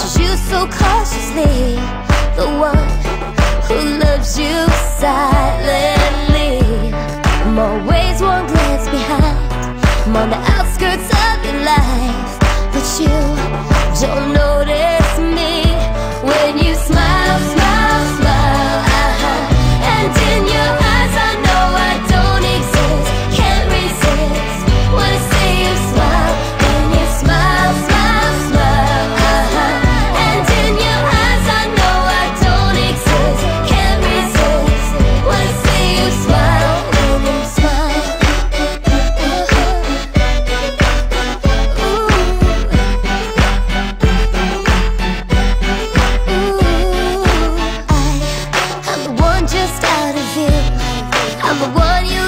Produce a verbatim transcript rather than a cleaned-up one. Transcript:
you so cautiously, the one who loves you silently. I'm always one glance behind, I'm on the outskirts of your life, but you don't notice me when you smile, smile, smile, uh-huh. And in your eyes I know I don't exist, can't resist, wanna see you smile. When you smile, smile, smile, uh-huh. And in your eyes I know I don't exist, can't resist, wanna see you smile. When you smile, I'm the one just out of view, I'm the one you